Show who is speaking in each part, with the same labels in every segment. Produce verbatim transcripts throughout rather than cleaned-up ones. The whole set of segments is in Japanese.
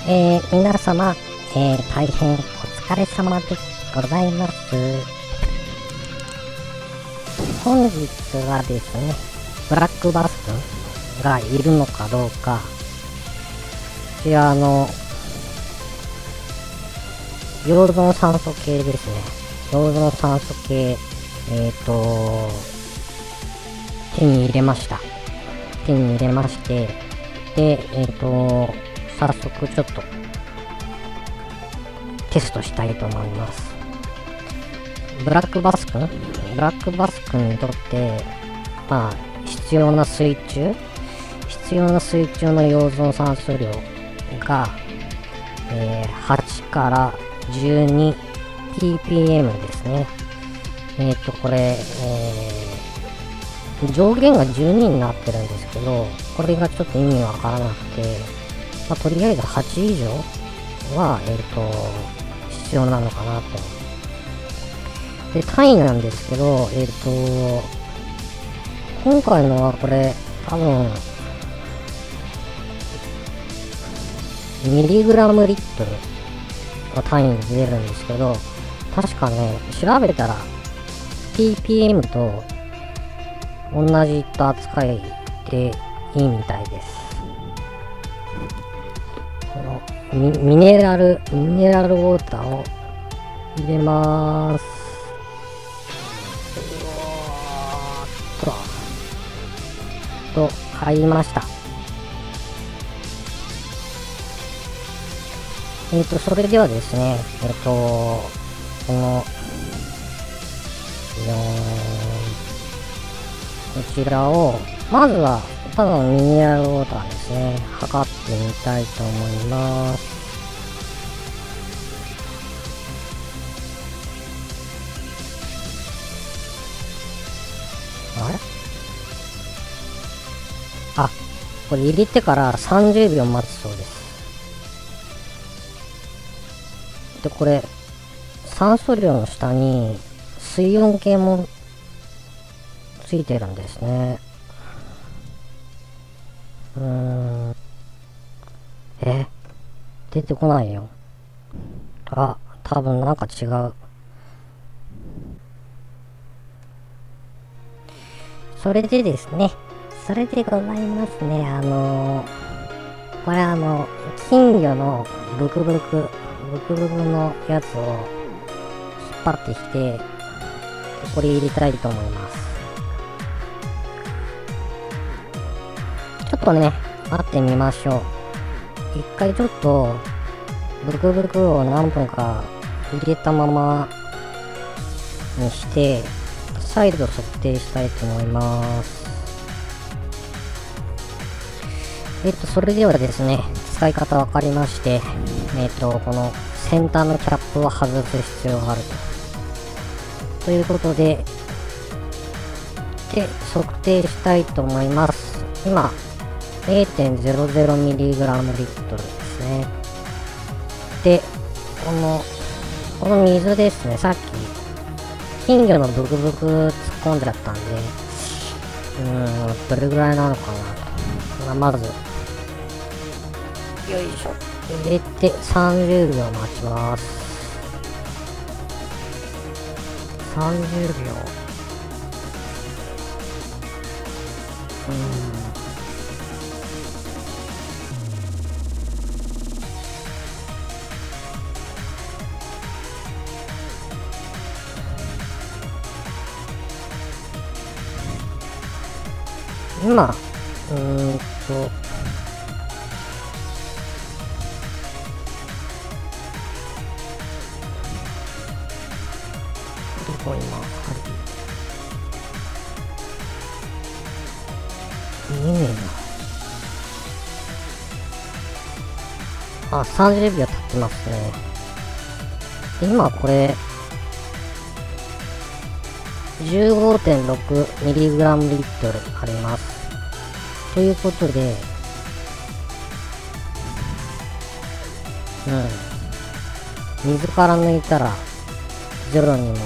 Speaker 1: えー、皆様、えー、大変お疲れ様でございます。本日はですね、ブラックバスがいるのかどうか、こちらの溶存酸素計ですね。溶存酸素計、えっと、手に入れました。手に入れまして、で、えっと、早速ちょっとテストしたいと思います。ブラックバスくんブラックバスくんにとって、まあ、必要な水中必要な水中の溶存酸素量が、えー、はちから じゅうにピーピーエム ですね。えっと、これ、えー、上限がじゅうにになってるんですけど、これがちょっと意味わからなくて、まあ、とりあえずはち以上は、えっと、必要なのかなと。で、単位なんですけど、えっと、今回のはこれ、多分、ミリグラムリットルの単位で出るんですけど、確かね、調べたら、ピーピーエム と同じと扱いでいいみたいです。このミ、ミネラル、ミネラルウォーターを入れまーす。と、入りました。えっと、それではですね、えっと、この、こちらを、まずは、ただのミネラルウォーターですね、測ってみたいと思います。あれあ、これ入れてからさんじゅうびょう待つそうです。で、これ、酸素量の下に水温計もついてるんですね。うーん。え出てこないよ。あ、多分なんか違う。それでですね、それでございますね。あのー、これあの、金魚のブクブク、ブクブクのやつを引っ張ってきて、これ入れたいと思います。ちょっとね、待ってみましょう。一回ちょっと、ブクブクを何分か入れたままにして、再度測定したいと思います。えっと、それではですね、使い方わかりまして、えっと、この先端のキャップを外す必要があると。ということで、で、測定したいと思います。今、れいてんゼロゼロミリグラムリットルですね。で、この、この水ですね、さっき、金魚のブクブク突っ込んじゃったんで、うーん、どれぐらいなのかなと。まず、よいしょ。入れてさんじゅうびょう待ちます。さんじゅうびょう。うーん。今、うーんと、どこ今、見えねえな。あ、さんじゅうびょう経ってますね。で今これ、じゅうごてんろくミリグラムリットルあります。ということで、うん。水から抜いたら、ゼロに戻って、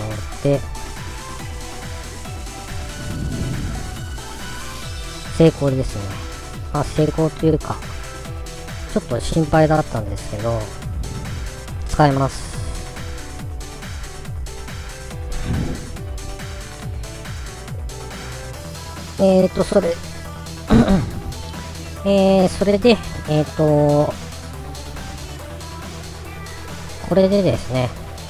Speaker 1: 成功ですね。まあ成功というか、 ちょっと心配だったんですけど、使えます。えーと、それ、えー、それで、えーと、これでですね、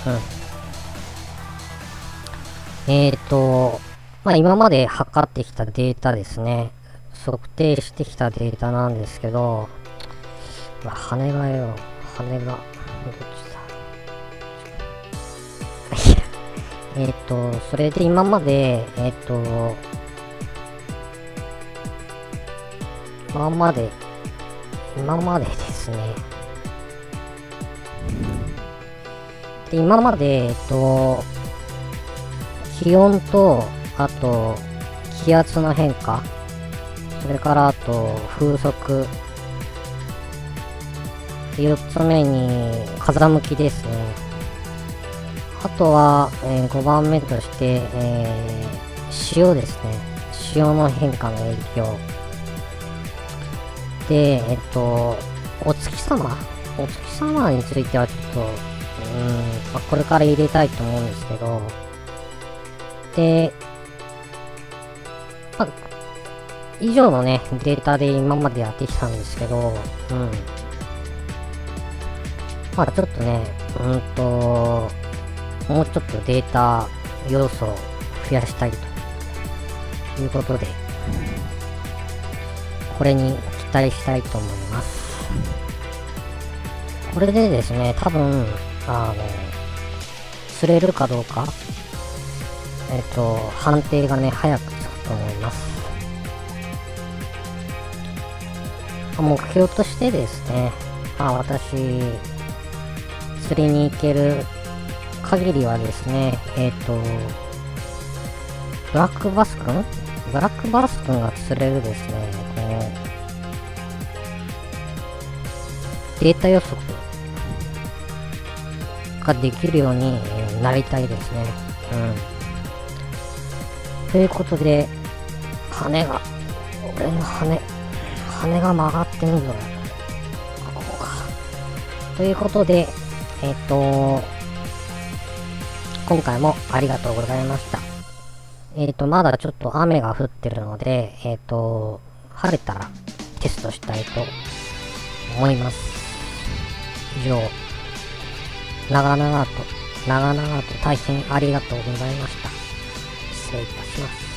Speaker 1: うん。えーと、まあ、今まで測ってきたデータですね、測定してきたデータなんですけど、羽がよ、羽が、どっちだえっと、それで今まで、えっと、今まで、今までですね、で今まで、えっと、気温と、あと、気圧の変化、それからあと、風速、よっつめに、風向きですね。あとは、えー、ごばんめとして、えー、潮ですね。潮の変化の影響。で、えっと、お月様お月様についてはちょっと、うーん、まあ、これから入れたいと思うんですけど、で、まあ、以上のね、データで今までやってきたんですけど、うん。まあちょっとね、うんと、もうちょっとデータ要素を増やしたいということで、これに期待したいと思います。これでですね、多分、あの、釣れるかどうか、えっと、判定がね、早くつくと思います。目標としてですね、まあ私、釣りに行ける限りはですね、えっと、ブラックバスくんブラックバスくんが釣れるですね、この、データ予測ができるようになりたいですね。うん。ということで、羽が、俺の羽、羽が曲がってんぞ。ここか。ということで、えっと、今回もありがとうございました。えっと、まだちょっと雨が降ってるので、えっと、晴れたらテストしたいと思います。以上、長々と、長々と大変ありがとうございました。失礼いたします。